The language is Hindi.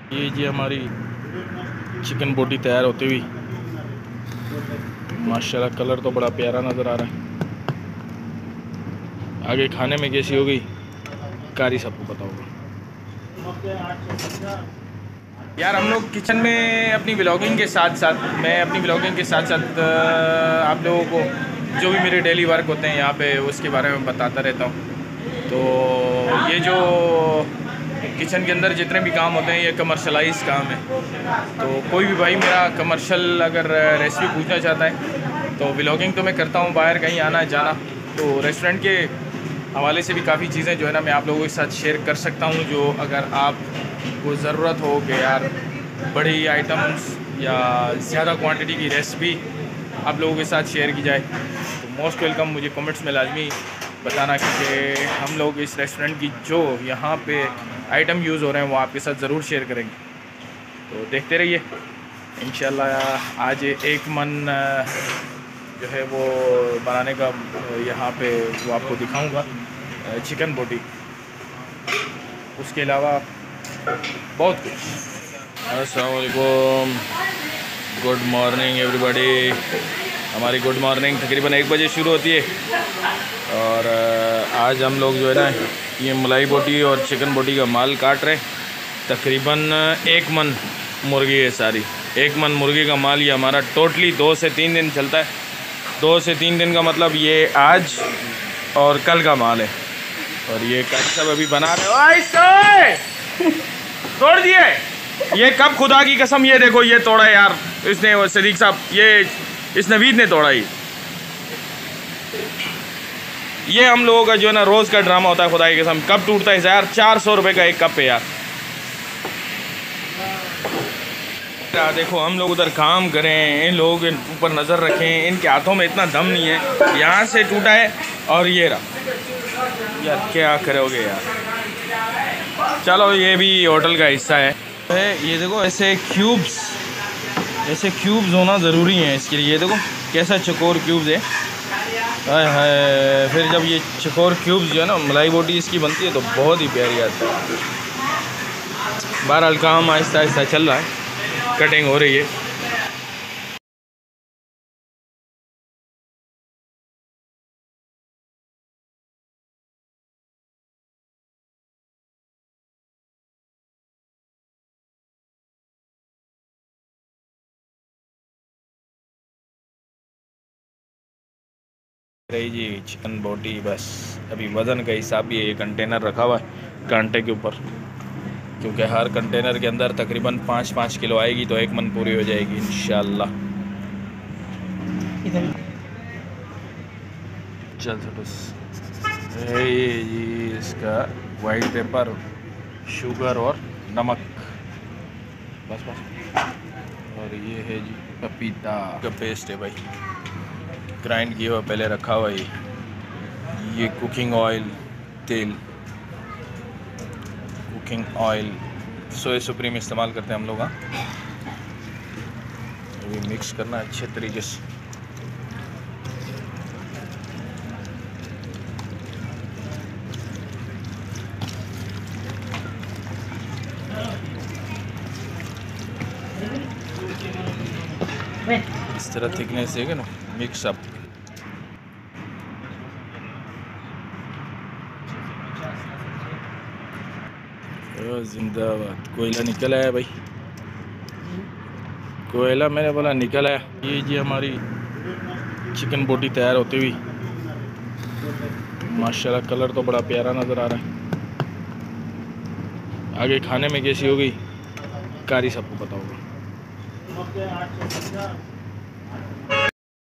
ये जी हमारी चिकन बोटी तैयार होती हुई। माशाल्लाह कलर तो बड़ा प्यारा नज़र आ रहा है। आगे खाने में कैसी होगी कारी सबको पता होगा। यार हम लोग किचन में अपनी व्लॉगिंग के साथ साथ आप लोगों को जो भी मेरे डेली वर्क होते हैं यहाँ पे उसके बारे में बताता रहता हूँ। तो ये जो किचन के अंदर जितने भी काम होते हैं ये कमर्शलाइज काम है। तो कोई भी भाई मेरा कमर्शियल अगर रेसिपी पूछना चाहता है तो व्लॉगिंग तो मैं करता हूँ, बाहर कहीं आना जाना तो रेस्टोरेंट के हवाले से भी काफ़ी चीज़ें जो है ना मैं आप लोगों के साथ शेयर कर सकता हूँ। जो अगर आपको ज़रूरत हो कि यार बड़ी आइटम्स या ज़्यादा क्वांटिटी की रेसिपी आप लोगों के साथ शेयर की जाए तो मोस्ट वेलकम। मुझे कमेंट्स में लाजमी बताना कि हम लोग इस रेस्टोरेंट की जो यहाँ पे आइटम यूज़ हो रहे हैं वो आपके साथ ज़रूर शेयर करेंगे। तो देखते रहिए इंशाल्लाह। आज एक मन जो है वो बनाने का यहाँ पे वो आपको दिखाऊंगा चिकन बोटी। उसके अलावा बहुत कुछ। अस्सलाम वालेकुम, गुड मॉर्निंग एवरीबॉडी। हमारी गुड मॉर्निंग तकरीबन 1 बजे शुरू होती है और आज हम लोग जो है ना ये मलाई बोटी और चिकन बोटी का माल काट रहे हैं। तकरीबन 1 मन मुर्गी है सारी। 1 मन मुर्गी का माल ये हमारा टोटली 2 से 3 दिन चलता है। 2 से 3 दिन का मतलब ये आज और कल का माल है। और ये कल सब अभी बना रहे हो। तोड़ दिए ये कब, खुदा की कसम ये देखो ये तोड़ा है यार इसने, वो सदीक साहब ये इस नवीद ने तोड़ा ही। ये हम लोगों का जो है ना रोज़ का ड्रामा होता है, खुदा की कसम कब टूटता है यार। 400 रुपये का 1 कप है यार। देखो हम लोग उधर काम करें, इन लोगों के ऊपर नज़र रखें, इनके हाथों में इतना दम नहीं है। यहाँ से टूटा है और ये रहा यार, क्या करोगे यार। चलो ये भी होटल का हिस्सा है। ये देखो ऐसे क्यूब्स होना ज़रूरी है इसके लिए। ये देखो कैसा चकोर क्यूब्स है। हाय हाय, फिर जब ये चकोर क्यूब्स जो है ना मलाई बोटी इसकी बनती है तो बहुत ही प्यारी आती है। बहरहाल काम आहिस्ता आहिस्ता चल रहा है, कटिंग हो रही है। रही जी चिकन बोटी, बस अभी वज़न का हिसाब भी है। ये कंटेनर रखा हुआ है कांटे के ऊपर, क्योंकि हर कंटेनर के अंदर तकरीबन 5-5 किलो आएगी तो 1 मन पूरी हो जाएगी इंशाल्लाह। चल बस ये जी इसका वाइट पेपर, शुगर और नमक, बस। और ये है जी पपीता का पेस्ट है भाई, ग्राइंड किया हुआ पहले रखा हुआ है। ये कुकिंग ऑयल, तेल, कुकिंग ऑयल सोया सुप्रीम इस्तेमाल करते हैं हम लोग। अभी मिक्स करना अच्छे तरीके से। इस तरह थिकनेस है ना, मिक्स अप। जिंदाबाद। कोयला निकल आया भाई, कोयला मैंने बोला निकल आया। ये जी हमारी चिकन बोटी तैयार होती हुई। माशाल्लाह कलर तो बड़ा प्यारा नज़र आ रहा है। आगे खाने में कैसी होगी कारी सबको पता होगा।